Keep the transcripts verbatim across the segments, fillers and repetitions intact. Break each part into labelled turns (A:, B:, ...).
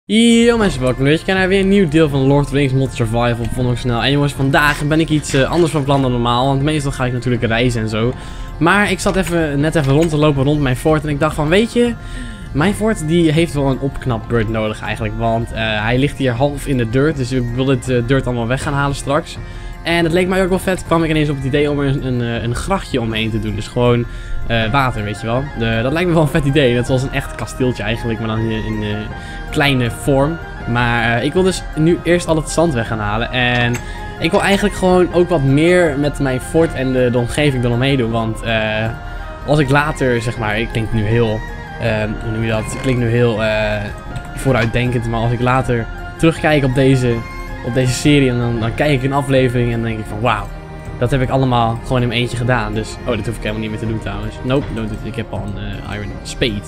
A: Yo mensen, welkom bij naar weer een nieuw deel van Lord of the Rings Mod Survival van ons kanaal. En jongens, vandaag ben ik iets uh, anders van plan dan normaal, want meestal ga ik natuurlijk reizen en zo. Maar ik zat even, net even rond te lopen rond mijn fort en ik dacht van, weet je, mijn fort die heeft wel een opknapbeurt nodig eigenlijk, want uh, hij ligt hier half in de dirt, dus ik wil dit uh, dirt allemaal weg gaan halen straks. En het leek mij ook wel vet, kwam ik ineens op het idee om er een, een, een grachtje omheen te doen. Dus gewoon uh, water, weet je wel. De, dat lijkt me wel een vet idee. Net zoals een echt kasteeltje eigenlijk, maar dan in, in uh, kleine vorm. Maar uh, ik wil dus nu eerst al het zand weg gaan halen. En ik wil eigenlijk gewoon ook wat meer met mijn fort en de, de omgeving er omheen doen. Want uh, als ik later, zeg maar, ik klink nu heel, uh, hoe noem je dat? Ik klink nu heel uh, vooruitdenkend. Maar als ik later terugkijk op deze... op deze serie en dan, dan kijk ik een aflevering en dan denk ik van wauw, dat heb ik allemaal gewoon in mijn eentje gedaan. Dus, oh, dit hoef ik helemaal niet meer te doen trouwens. Nope, no, ik heb al een uh, Iron Spade.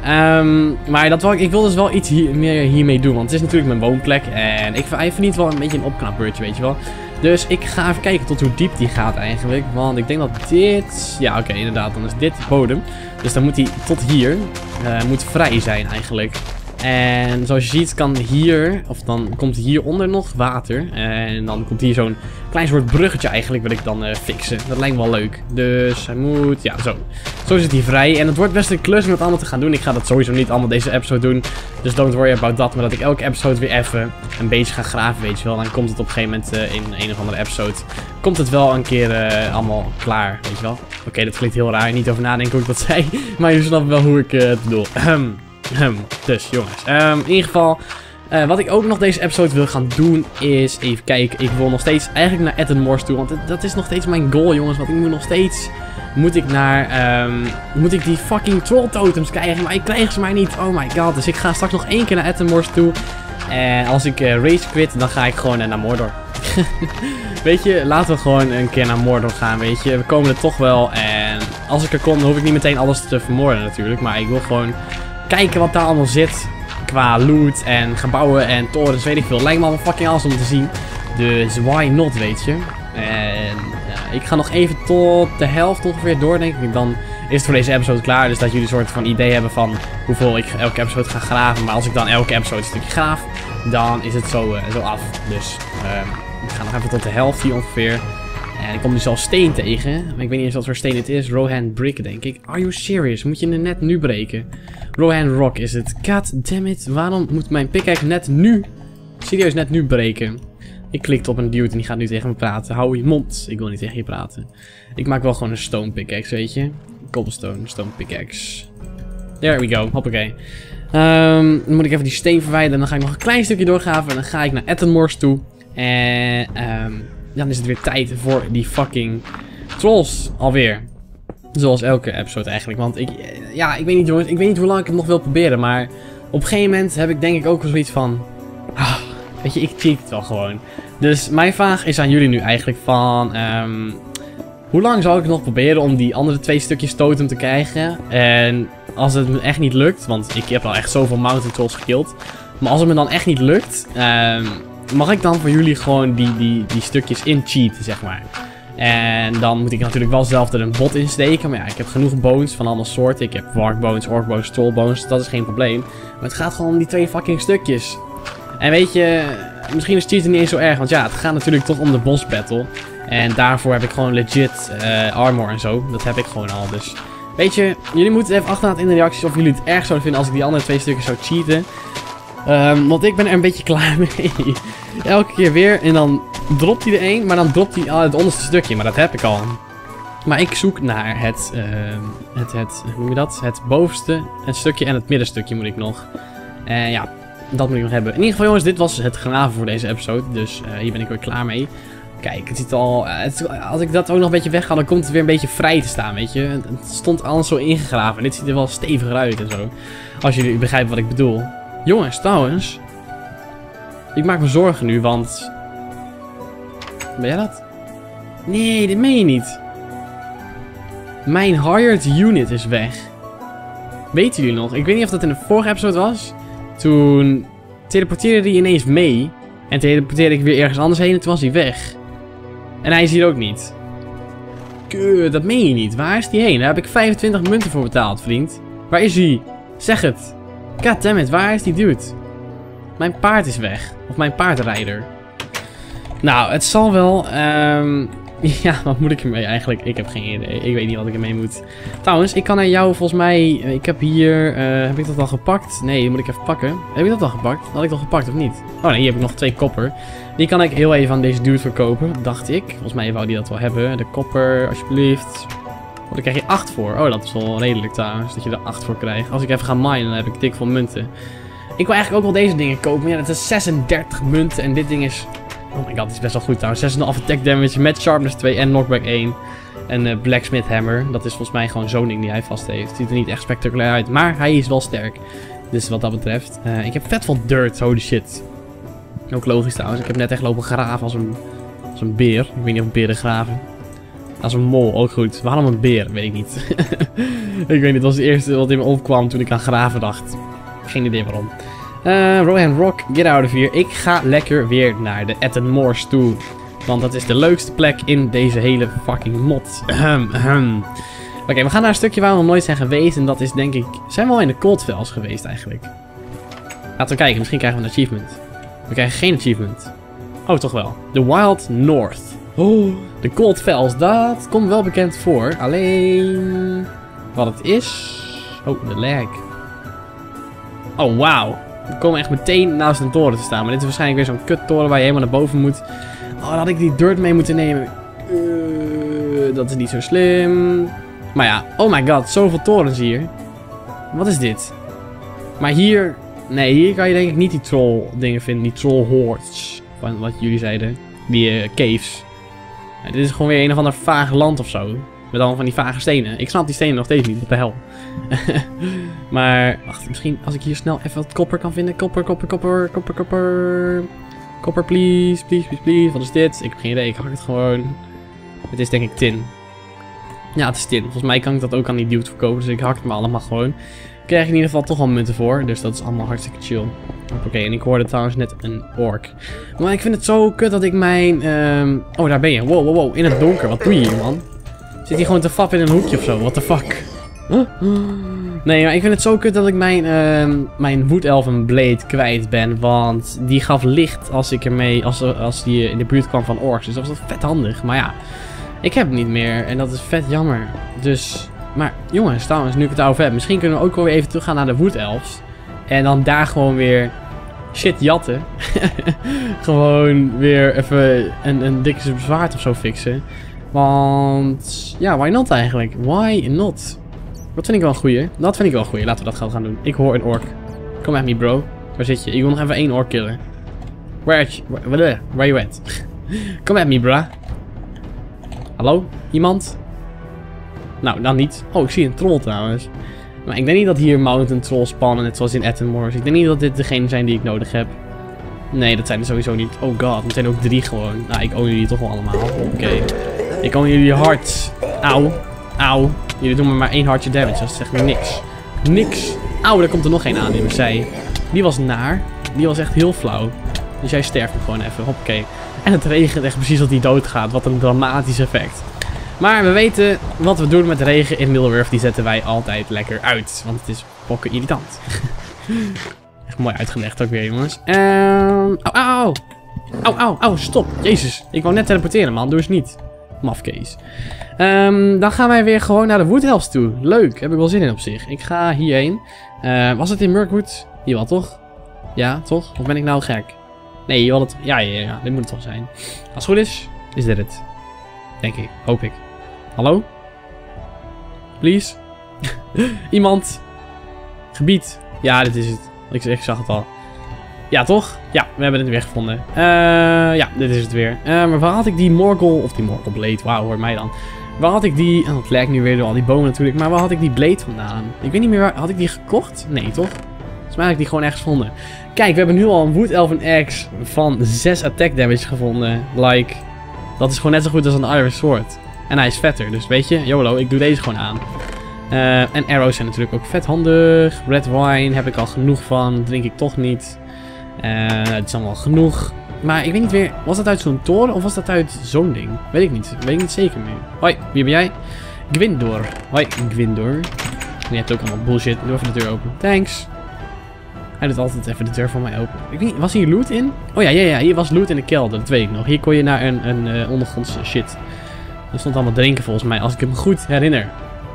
A: Um, maar dat wil ik, ik wil dus wel iets hier, meer hiermee doen, want het is natuurlijk mijn woonplek en ik verdien wel een beetje een opknapbeurtje, weet je wel. Dus ik ga even kijken tot hoe diep die gaat eigenlijk, want ik denk dat dit, ja oké, okay, inderdaad, dan is dit bodem. Dus dan moet hij tot hier, uh, moet vrij zijn eigenlijk. En zoals je ziet kan hier, of dan komt hieronder nog water. En dan komt hier zo'n klein soort bruggetje eigenlijk wil ik dan uh, fixen. Dat lijkt me wel leuk. Dus hij moet, ja zo. Zo zit hij vrij. En het wordt best een klus om het allemaal te gaan doen. Ik ga dat sowieso niet allemaal deze episode doen. Dus don't worry about that. Maar dat ik elke episode weer even een beetje ga graven, weet je wel. Dan komt het op een gegeven moment uh, in een of andere episode. Komt het wel een keer uh, allemaal klaar, weet je wel. Oké, okay, dat klinkt heel raar. Niet over nadenken hoe ik dat zei. Maar je snapt wel hoe ik uh, het bedoel. Um, dus jongens, um, in ieder geval, uh, wat ik ook nog deze episode wil gaan doen is, even kijken, ik wil nog steeds eigenlijk naar Ethan Mors toe, want het, dat is nog steeds mijn goal jongens, want ik moet nog steeds, moet ik naar, um, moet ik die fucking troll totems krijgen, maar ik krijg ze maar niet, oh my god, dus ik ga straks nog één keer naar Ethan Mors toe, en als ik uh, race quit, dan ga ik gewoon uh, naar Mordor. Weet je, laten we gewoon een keer naar Mordor gaan, weet je, we komen er toch wel, en als ik er kom, dan hoef ik niet meteen alles te vermoorden natuurlijk, maar ik wil gewoon... kijken wat daar allemaal zit. Qua loot en gebouwen en torens, weet ik veel. Lijkt me allemaal fucking awesome om te zien. Dus why not, weet je. En ja, ik ga nog even tot de helft ongeveer door, denk ik. Dan is het voor deze episode klaar. Dus dat jullie een soort van idee hebben van hoeveel ik elke episode ga graven. Maar als ik dan elke episode een stukje graaf, dan is het zo, uh, zo af. Dus uh, ik ga nog even tot de helft hier ongeveer. En ik kom dus al steen tegen. Maar ik weet niet eens wat voor steen het is. Rohan Brick, denk ik. Are you serious? Moet je het net nu breken? Rohan Rock is het. God damn it. Waarom moet mijn pickaxe net nu... serieus net nu breken? Ik klikte op een dude en die gaat nu tegen me praten. Hou je mond. Ik wil niet tegen je praten. Ik maak wel gewoon een stone pickaxe, weet je. Cobblestone stone pickaxe. There we go. Hoppakee. Um, dan moet ik even die steen verwijderen. En dan ga ik nog een klein stukje doorgraven. En dan ga ik naar Ethan Mors toe. En... Um, dan is het weer tijd voor die fucking trolls alweer. Zoals elke episode eigenlijk. Want ik, ja, ik weet niet jongens, ik weet niet hoe lang ik het nog wil proberen. Maar op een gegeven moment heb ik denk ik ook wel zoiets van... Ah, weet je, ik cheat het wel gewoon. Dus mijn vraag is aan jullie nu eigenlijk van... Um, hoe lang zal ik het nog proberen om die andere twee stukjes totem te krijgen? En als het me echt niet lukt, want ik heb al echt zoveel mountain trolls gekillt. Maar als het me dan echt niet lukt... Um, mag ik dan voor jullie gewoon die, die, die stukjes in cheaten, zeg maar. En dan moet ik natuurlijk wel zelf er een bot in steken. Maar ja, ik heb genoeg bones van allemaal soorten. Ik heb warg bones, orc bones, troll bones. Dat is geen probleem. Maar het gaat gewoon om die twee fucking stukjes. En weet je, misschien is cheaten niet eens zo erg. Want ja, het gaat natuurlijk toch om de boss battle. En daarvoor heb ik gewoon legit uh, armor en zo. Dat heb ik gewoon al. Dus weet je, jullie moeten even achterlaten in de reacties of jullie het erg zouden vinden als ik die andere twee stukjes zou cheaten. Um, want ik ben er een beetje klaar mee. Elke keer weer en dan dropt hij er één, maar dan dropt hij al het onderste stukje. Maar dat heb ik al. Maar ik zoek naar het, uh, het, het, hoe noem je dat? Het bovenste, het stukje en het middenstukje moet ik nog. En ja, dat moet ik nog hebben. In ieder geval jongens, dit was het graven voor deze episode. Dus uh, hier ben ik weer klaar mee. Kijk, het ziet al, uh, het, als ik dat ook nog een beetje wegga, dan komt het weer een beetje vrij te staan, weet je. Het stond alles zo ingegraven. Dit ziet er wel steviger uit en zo. Als jullie begrijpen wat ik bedoel. Jongens, trouwens. Ik maak me zorgen nu, want... Ben jij dat? Nee, dit meen je niet. Mijn hired unit is weg. Weten jullie nog? Ik weet niet of dat in de vorige episode was. Toen teleporteerde hij ineens mee. En teleporteerde ik weer ergens anders heen en toen was hij weg. En hij is hier ook niet. Kut, dat meen je niet. Waar is hij heen? Daar heb ik vijfentwintig munten voor betaald, vriend. Waar is hij? Zeg het. Goddammit, waar is die dude? Mijn paard is weg. Of mijn paardrijder. Nou, het zal wel. Um, ja, wat moet ik ermee eigenlijk? Ik heb geen idee. Ik weet niet wat ik ermee moet. Trouwens, ik kan naar jou volgens mij. Ik heb hier. Uh, heb ik dat al gepakt? Nee, die moet ik even pakken. Heb ik dat al gepakt? Had ik dat gepakt of niet? Oh nee, hier heb ik nog twee kopper. Die kan ik heel even aan deze dude verkopen, dacht ik. Volgens mij wou die dat wel hebben. De kopper, alsjeblieft. Oh, daar krijg je acht voor. Oh, dat is wel redelijk trouwens, dat je er acht voor krijgt. Als ik even ga minen, dan heb ik dik veel munten. Ik wil eigenlijk ook wel deze dingen kopen. Maar ja, dat is zesendertig munten. En dit ding is... Oh my god, dit is best wel goed trouwens. zes komma vijf attack damage met sharpness twee en knockback één. En uh, Blacksmith Hammer. Dat is volgens mij gewoon zo'n ding die hij vast heeft. Ziet er niet echt spectaculair uit. Maar hij is wel sterk. Dus wat dat betreft. Uh, ik heb vet veel dirt. Holy shit. Ook logisch trouwens. Ik heb net echt lopen graven als een, als een beer. Ik weet niet of beren graven. Als een mol, ook goed. Waarom een beer? Weet ik niet. Ik weet niet, het was het eerste wat in me opkwam toen ik aan graven dacht. Geen idee waarom. Uh, Rohan Rock, get out of here. Ik ga lekker weer naar de Ethan Moors toe. Want dat is de leukste plek in deze hele fucking mod. Oké, okay, we gaan naar een stukje waar we nog nooit zijn geweest. En dat is denk ik... Zijn we al in de Coldfells geweest eigenlijk? Laten we kijken, misschien krijgen we een achievement. We krijgen geen achievement. Oh, toch wel. The Wild North. Oh, de Coldfells, dat komt wel bekend voor. Alleen... Wat het is... Oh, de lag. Oh, wauw. We komen echt meteen naast een toren te staan. Maar dit is waarschijnlijk weer zo'n kuttoren waar je helemaal naar boven moet. Oh, dan had ik die dirt mee moeten nemen. Uh, dat is niet zo slim. Maar ja, oh my god, zoveel torens hier. Wat is dit? Maar hier... Nee, hier kan je denk ik niet die troll dingen vinden. Die troll hordes. Van wat jullie zeiden. Die uh, caves. Ja, dit is gewoon weer een of ander vaag land of zo. Met allemaal van die vage stenen. Ik snap die stenen nog steeds niet. Wat de hel. Maar, wacht. Misschien als ik hier snel even wat kopper kan vinden. Kopper, kopper, kopper, kopper, kopper. Kopper, please, please, please, please. Wat is dit? Ik heb geen idee. Ik hak het gewoon. Het is denk ik tin. Ja, het is tin. Volgens mij kan ik dat ook aan die dude verkopen. Dus ik hak het maar allemaal gewoon. Ik krijg in ieder geval toch wel munten voor. Dus dat is allemaal hartstikke chill. Oké, okay, en ik hoorde trouwens net een ork. Maar ik vind het zo kut dat ik mijn... Um... Oh, daar ben je. Wow, wow, wow. In het donker. Wat doe je hier, man? Zit hij gewoon te fappen in een hoekje of zo? What the fuck? Huh? Nee, maar ik vind het zo kut dat ik mijn, uh, mijn Wood-Elven Blade kwijt ben. Want die gaf licht als ik ermee, als, als die in de buurt kwam van orks. Dus dat was vet handig. Maar ja, ik heb het niet meer. En dat is vet jammer. Dus, maar jongens, trouwens, nu ik het over heb. Misschien kunnen we ook wel weer even teruggaan naar de Wood-Elves. En dan daar gewoon weer shit jatten. Gewoon weer even een, een dikke zwaard of zo fixen. Want, ja, why not eigenlijk? Why not? Dat vind ik wel een goeie. Dat vind ik wel een goeie. Laten we dat gaan doen. Ik hoor een ork. Come at me, bro. Waar zit je? Ik wil nog even één ork killen. Where are you? Where, where you at? Come at me, bro. Hallo? Iemand? Nou, dan niet. Oh, ik zie een troll trouwens. Maar ik denk niet dat hier mountain trolls spannen, net zoals in Ethan Moors. Ik denk niet dat dit degene zijn die ik nodig heb. Nee, dat zijn er sowieso niet. Oh god, het zijn ook drie gewoon. Nou, ik own jullie toch wel allemaal. Oké. Okay. Ik own jullie hard. Auw. Auw. Jullie doen me maar één hartje damage. Dat zegt me niks. Niks. Auw, daar komt er nog één aan in de zij. Die was naar. Die was echt heel flauw. Dus jij sterft hem gewoon even. Hoppakee. En het regent echt precies dat hij doodgaat. Wat een dramatisch effect. Maar we weten wat we doen met regen in Middle-earth. Die zetten wij altijd lekker uit. Want het is pokken irritant. Echt mooi uitgelegd ook weer, jongens. Um, au, au, au, au, au, stop. Jezus, ik wou net teleporteren, man. Doe eens niet. Mafkees. Um, dan gaan wij weer gewoon naar de Wood-Elves toe. Leuk, heb ik wel zin in op zich. Ik ga hierheen. Uh, was het in Mirkwood? Hier wel, toch? Ja, toch? Of ben ik nou gek? Nee, hier wel het... Ja, ja, ja, dit moet het toch zijn. Als het goed is, is dit het. Denk ik, hoop ik. Hallo? Please? Iemand? Gebied? Ja, dit is het. Ik, ik zag het al. Ja, toch? Ja, we hebben het weer gevonden. Uh, ja, dit is het weer. Uh, maar waar had ik die Morgul... Of die Morgul Blade, wauw, hoor mij dan. Waar had ik die... Oh, het lijkt nu weer door al die bomen natuurlijk. Maar waar had ik die Blade vandaan? Ik weet niet meer waar... Had ik die gekocht? Nee, toch? Volgens mij had ik die gewoon ergens gevonden. Kijk, we hebben nu al een Wood-Elven Axe van zes attack damage gevonden. Like... Dat is gewoon net zo goed als een Iron Sword. En hij is vetter, dus weet je, YOLO, ik doe deze gewoon aan. Uh, en arrows zijn natuurlijk ook vet handig. Red wine heb ik al genoeg van, drink ik toch niet. Uh, het is allemaal genoeg. Maar ik weet niet weer, was dat uit zo'n toren of was dat uit zo'n ding? Weet ik niet, weet ik niet zeker meer. Hoi, wie ben jij? Gwindor. Hoi, Gwindor. Je hebt ook allemaal bullshit, doe even de deur open. Thanks. Hij doet altijd even de deur voor mij open. Ik weet niet, was hier loot in? Oh ja, ja, ja, hier was loot in de kelder, dat weet ik nog. Hier kon je naar een, een uh, ondergrondse shit. Er stond allemaal drinken volgens mij, als ik me goed herinner.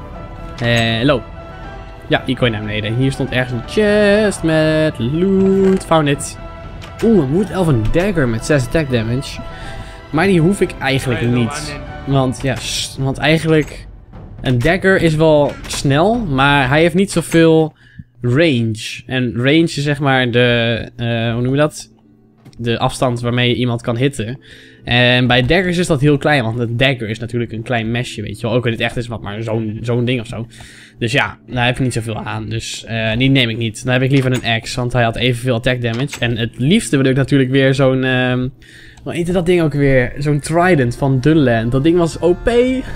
A: Hallo. Ja, hier kon je naar beneden. Hier stond ergens een chest met loot. Found it. Oeh, een wood elven dagger met zes attack damage. Maar die hoef ik eigenlijk niet. Want ja, want eigenlijk... Een dagger is wel snel, maar hij heeft niet zoveel range. En range is zeg maar de... Uh, hoe noem je dat? De afstand waarmee je iemand kan hitten. En bij daggers is dat heel klein, want een dagger is natuurlijk een klein mesje, weet je wel. Ook in het echt is wat maar zo'n zo'n ding of zo. Dus ja, daar heb ik niet zoveel aan. Dus uh, die neem ik niet. Dan heb ik liever een axe, want hij had evenveel attack damage. En het liefste wil ik natuurlijk weer zo'n... Uh, Hoe heette dat ding ook weer? Zo'n trident van Dunland. Dat ding was O P.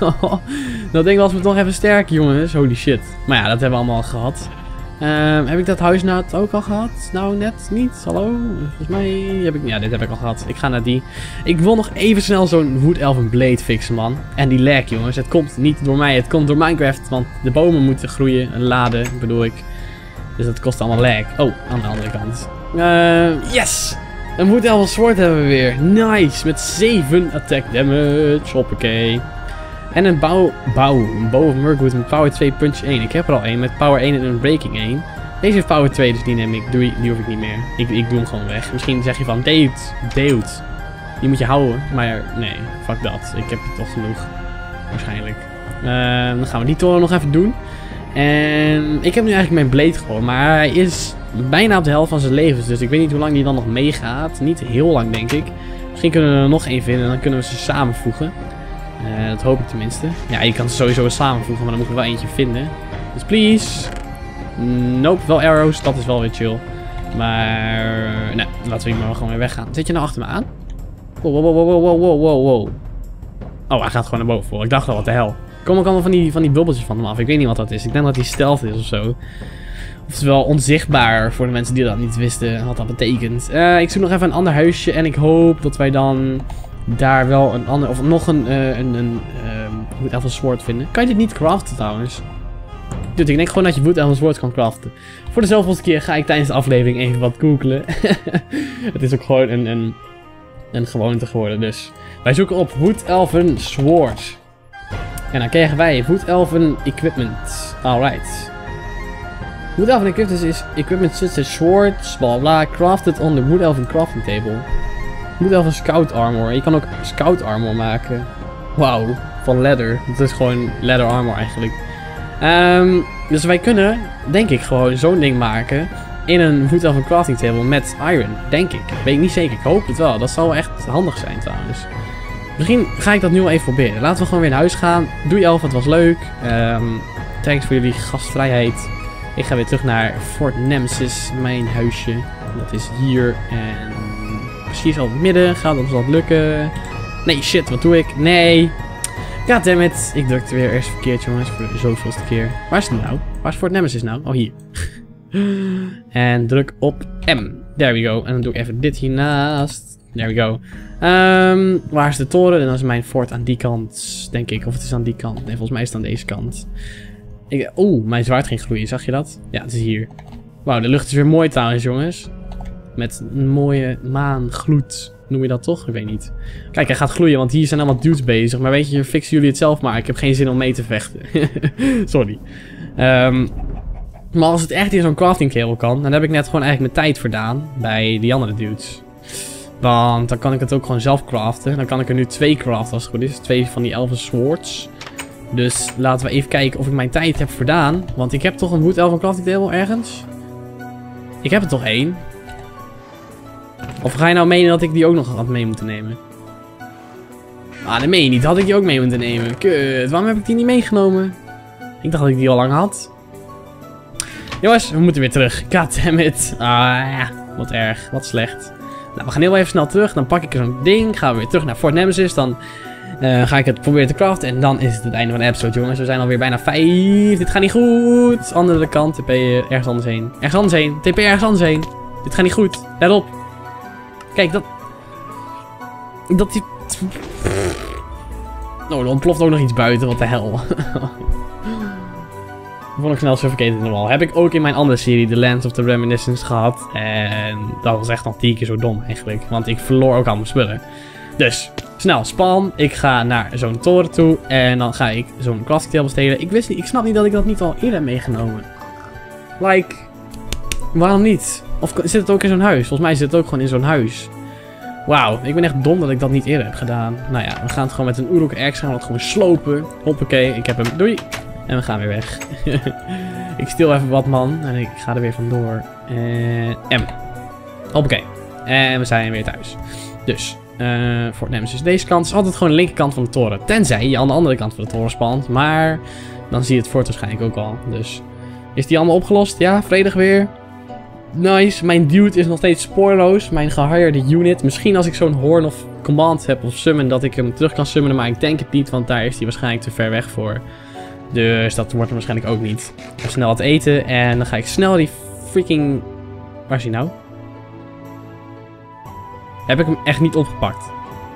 A: Dat ding was me toch even sterk, jongens. Holy shit. Maar ja, dat hebben we allemaal al gehad. Um, heb ik dat huis nou ook al gehad? Nou, net niet. Hallo? Volgens mij heb ik... Ja, dit heb ik al gehad. Ik ga naar die. Ik wil nog even snel zo'n Wood Elven Blade fixen, man. En die lag, jongens. Het komt niet door mij. Het komt door Minecraft. Want de bomen moeten groeien. En laden, bedoel ik. Dus dat kost allemaal lag. Oh, aan de andere kant. Uh, yes! Een Wood Elven Sword hebben we weer. Nice. Met zeven attack damage. Hoppakee. En een bouw... Bouw. Een Bow of Mirkwood met power twee punch één. Ik heb er al één met power één en een breaking één. Deze heeft power twee, dus die neem ik. Doe, die hoef ik niet meer. Ik, ik doe hem gewoon weg. Misschien zeg je van... Dude. Dude. Die moet je houden. Maar nee. Fuck dat. Ik heb het toch genoeg. Waarschijnlijk. Uh, dan gaan we die toren nog even doen. En ik heb nu eigenlijk mijn blade gewoon. Maar hij is bijna op de helft van zijn levens. Dus ik weet niet hoe lang die dan nog meegaat. Niet heel lang, denk ik. Misschien kunnen we er nog één vinden. En dan kunnen we ze samenvoegen. Uh, dat hoop ik tenminste. Ja, je kan ze sowieso wel samenvoegen. Maar dan moet ik er wel eentje vinden. Dus please. Nope, wel arrows. Dat is wel weer chill. Maar... Nee, laten we hier maar gewoon weer weggaan. Zit je nou achter me aan? Wow, wow, wow, wow, wow, wow, wow. Oh, hij gaat gewoon naar boven voor. Ik dacht al, wat de hel. Kom ook allemaal van die, van die bubbeltjes van hem af. Ik weet niet wat dat is. Ik denk dat die stealth is of zo. Oftewel onzichtbaar voor de mensen die dat niet wisten wat dat betekent. Uh, ik zoek nog even een ander huisje. En ik hoop dat wij dan daar wel een ander... Of nog een... Uh, een, een uh, Wood Elven Sword vinden. Kan je dit niet craften trouwens? Dude, ik denk gewoon dat je Wood Elven Sword kan craften. Voor de zoveelste keer ga ik tijdens de aflevering even wat googlen. Het is ook gewoon een, een, een gewoonte geworden. Dus wij zoeken op Wood Elven Sword. En dan krijgen wij Wood Elven Equipment. Alright. Wood Elven Equipment is equipment such as swords, bla bla, crafted on the Wood Elven crafting table. Wood Elven Scout Armor. Je kan ook Scout Armor maken. Wauw, van leather. Dat is gewoon leather armor eigenlijk. Um, dus wij kunnen, denk ik, gewoon zo'n ding maken in een Wood Elven crafting table met iron. Denk ik. Weet ik niet zeker. Ik hoop het wel. Dat zou wel echt handig zijn trouwens. Misschien ga ik dat nu wel even proberen. Laten we gewoon weer naar huis gaan. Doei elf, het was leuk. Um, thanks voor jullie gastvrijheid. Ik ga weer terug naar Fort Nemesis, mijn huisje. Dat is hier en precies al in het midden. Gaat ons dat lukken? Nee, shit, wat doe ik? Nee. Goddammit. Ik drukte weer eerst verkeerd, jongens, voor de zoveelste keer. Waar is het nou? Waar is Fort Nemesis nou? Oh, hier. En druk op M. There we go. En dan doe ik even dit hiernaast. There we go. Um, waar is de toren? En dan is mijn fort aan die kant, denk ik. Of het is aan die kant. Nee, volgens mij is het aan deze kant. Oeh, mijn zwaard ging gloeien. Zag je dat? Ja, het is hier. Wauw, de lucht is weer mooi trouwens, jongens. Met een mooie maangloed. Noem je dat toch? Ik weet niet. Kijk, hij gaat gloeien, want hier zijn allemaal dudes bezig. Maar weet je, fixen jullie het zelf maar. Ik heb geen zin om mee te vechten. Sorry. Um, maar als het echt in zo'n crafting table kan, dan heb ik net gewoon eigenlijk mijn tijd verdaan bij die andere dudes. Want dan kan ik het ook gewoon zelf craften. Dan kan ik er nu twee craften als het goed is. Twee van die elfen swords. Dus laten we even kijken of ik mijn tijd heb verdaan. Want ik heb toch een Wood Elven crafting table ergens? Ik heb er toch één? Of ga je nou menen dat ik die ook nog had mee moeten nemen? Ah, dat meen je niet. Had ik die ook mee moeten nemen. Kut, waarom heb ik die niet meegenomen? Ik dacht dat ik die al lang had. Jongens, we moeten weer terug. Goddammit. Ah ja, wat erg. Wat slecht. Nou, we gaan heel even snel terug. Dan pak ik zo'n ding. Gaan we weer terug naar Fort Nemesis. Dan uh, ga ik het proberen te craften. En dan is het het einde van de episode, jongens. We zijn alweer bijna vijf. Dit gaat niet goed. Andere kant. T P ergens anders heen. Ergens anders heen. T P ergens anders heen. Dit gaat niet goed. Let op. Kijk, dat... Dat die... Oh, er ontploft ook nog iets buiten. Wat de hel. Vond ik snel Suffocated in the Wall. Heb ik ook in mijn andere serie, The Lands of the Reminiscence, gehad. En dat was echt nog tien keer zo dom eigenlijk. Want ik verloor ook al mijn spullen. Dus, snel, spawn. Ik ga naar zo'n toren toe. En dan ga ik zo'n crafting table stelen. Ik wist niet, ik snap niet dat ik dat niet al eerder heb meegenomen. Like, waarom niet? Of zit het ook in zo'n huis? Volgens mij zit het ook gewoon in zo'n huis. Wauw, ik ben echt dom dat ik dat niet eerder heb gedaan. Nou ja, we gaan het gewoon met een Uruk Axe gaan we het gewoon slopen. Hoppakee, ik heb hem. Doei! En we gaan weer weg. Ik stil even wat, man. En ik ga er weer vandoor. En M. Hoppakee. En we zijn weer thuis. Dus, uh, Fort Nemesis deze kant is altijd gewoon de linkerkant van de toren. Tenzij je aan de andere kant van de toren spant. Maar dan zie je het fort waarschijnlijk ook al. Dus, is die allemaal opgelost? Ja, vredig weer. Nice. Mijn dude is nog steeds spoorloos. Mijn gehired unit. Misschien als ik zo'n horn of command heb of summon dat ik hem terug kan summonen. Maar ik denk het niet, want daar is hij waarschijnlijk te ver weg voor. Dus dat wordt er waarschijnlijk ook niet. Even snel wat eten en dan ga ik snel die freaking... Waar is hij nou? Heb ik hem echt niet opgepakt?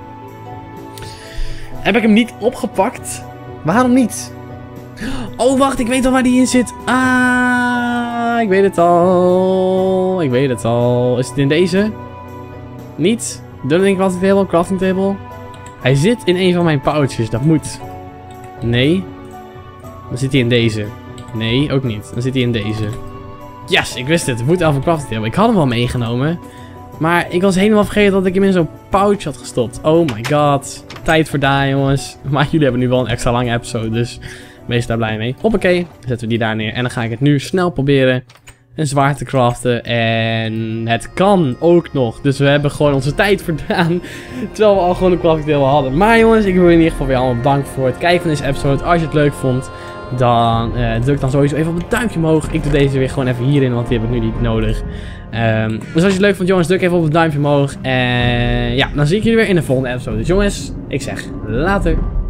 A: Heb ik hem niet opgepakt? Waarom niet? Oh, wacht, ik weet al waar die in zit. Ah, ik weet het al. Ik weet het al. Is het in deze? Niet? Dunning crafting table, crafting table. Hij zit in een van mijn pouches, dat moet. Nee. Dan zit hij in deze. Nee, ook niet. Dan zit hij in deze. Yes, ik wist het. Het moet over crafting table. Ik had hem wel meegenomen. Maar ik was helemaal vergeten dat ik hem in zo'n pouch had gestopt. Oh my god. Tijd voor daar, jongens. Maar jullie hebben nu wel een extra lange episode, dus wees daar blij mee. Hoppakee. Zetten we die daar neer. En dan ga ik het nu snel proberen een zwaard te craften. En het kan ook nog. Dus we hebben gewoon onze tijd verdaan. Terwijl we al gewoon een crafting table hadden. Maar jongens, ik wil je in ieder geval weer allemaal bedanken voor het kijken van deze episode. Als je het leuk vond, dan uh, druk dan sowieso even op het duimpje omhoog. Ik doe deze weer gewoon even hierin, want die heb ik nu niet nodig. Um, dus als je het leuk vond, jongens, druk even op het duimpje omhoog. En ja, dan zie ik jullie weer in de volgende episode. Dus jongens, ik zeg later.